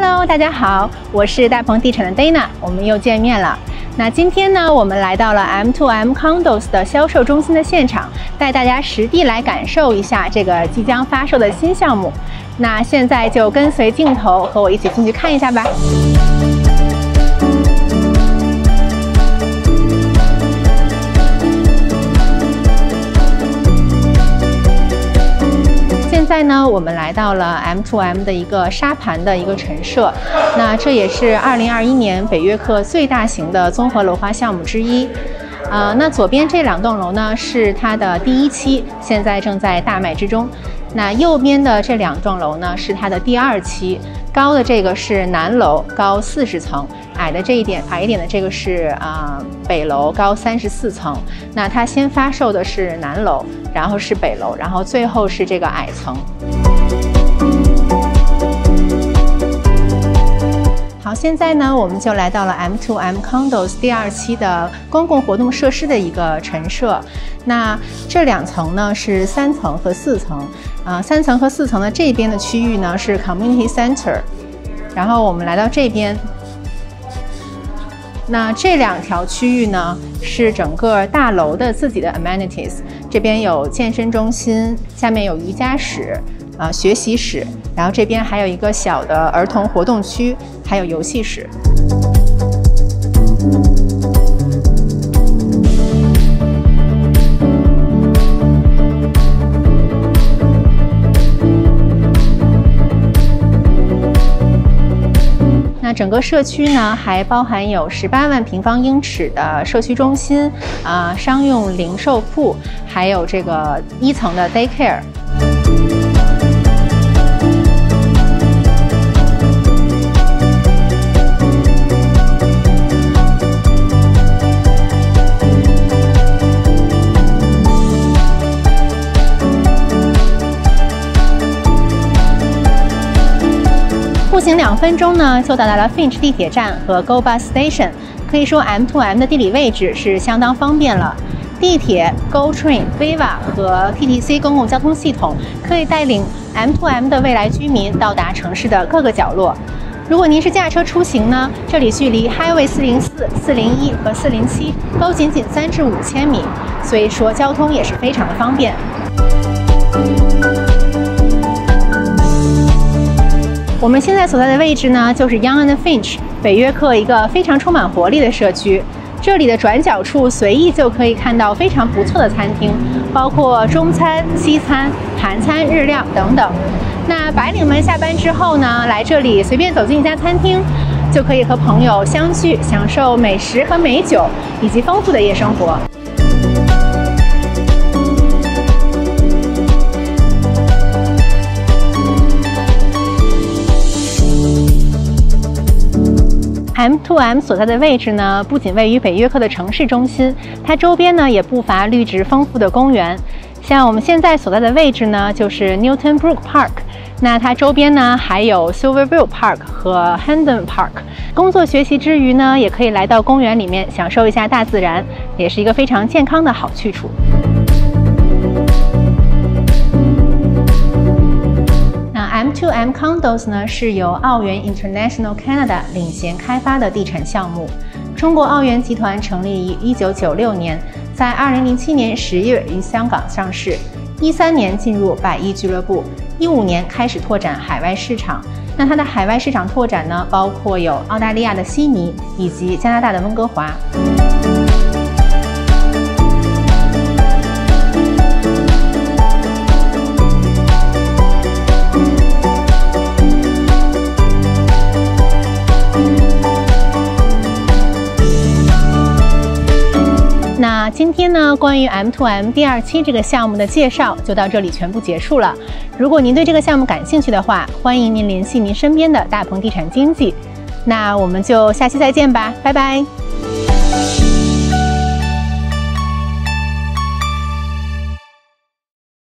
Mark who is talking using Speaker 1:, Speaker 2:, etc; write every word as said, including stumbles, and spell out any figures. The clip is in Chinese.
Speaker 1: Hello， 大家好，我是大鹏地产的 Dana， 我们又见面了。那今天呢，我们来到了 M to M Condos 的销售中心的现场，带大家实地来感受一下这个即将发售的新项目。那现在就跟随镜头和我一起进去看一下吧。现在呢，我们来到了 M to M 的一个沙盘的一个陈设，那这也是二零二一年北约克最大型的综合楼花项目之一。呃，那左边这两栋楼呢是它的第一期，现在正在大卖之中。那右边的这两栋楼呢是它的第二期，高的这个是南楼，高四十层。矮的这一点，矮一点的这个是啊、呃、北楼，高三十四层。那它先发售的是南楼，然后是北楼，然后最后是这个矮层。好，现在呢，我们就来到了 M to M Condos 第二期的公共活动设施的一个陈设。那这两层呢是三层和四层，啊、呃，三层和四层的这边的区域呢是 Community Center， 然后我们来到这边。那这两条区域呢，是整个大楼的自己的 amenities， 这边有健身中心，下面有瑜伽室，啊、呃，学习室，然后这边还有一个小的儿童活动区，还有游戏室。那整个社区呢，还包含有十八万平方英尺的社区中心，啊、呃，商用零售铺，还有这个一层的 daycare。步行两分钟呢，就到达了 Finch 地铁站和 Go Bus Station， 可以说 M to M 的地理位置是相当方便了。地铁、Go Train、Viva 和 T T C 公共交通系统可以带领 M to M 的未来居民到达城市的各个角落。如果您是驾车出行呢，这里距离 Highway 四零四、四零一和四零七都仅仅三至五千米，所以说交通也是非常的方便。我们现在所在的位置呢，就是 Yonge and Finch 北约克一个非常充满活力的社区。这里的转角处随意就可以看到非常不错的餐厅，包括中餐、西餐、韩餐、日料等等。那白领们下班之后呢，来这里随便走进一家餐厅，就可以和朋友相聚，享受美食和美酒，以及丰富的夜生活。M to M 所在的位置呢，不仅位于北约克的城市中心，它周边呢也不乏绿植丰富的公园。像我们现在所在的位置呢，就是 Newton Brook Park， 那它周边呢还有 Silverville Park 和 Hendon Park。工作学习之余呢，也可以来到公园里面享受一下大自然，也是一个非常健康的好去处。M to M Condos 呢是由澳元 International Canada 领衔开发的地产项目。中国澳元集团成立于一九九六年，在二零零七年十月于香港上市，一三年进入百亿俱乐部，一五年开始拓展海外市场。那它的海外市场拓展呢，包括有澳大利亚的悉尼以及加拿大的温哥华。那今天呢，关于 M to M 第二期这个项目的介绍就到这里全部结束了。如果您对这个项目感兴趣的话，欢迎您联系您身边的大鹏地产经纪。那我们就下期再见吧，拜拜。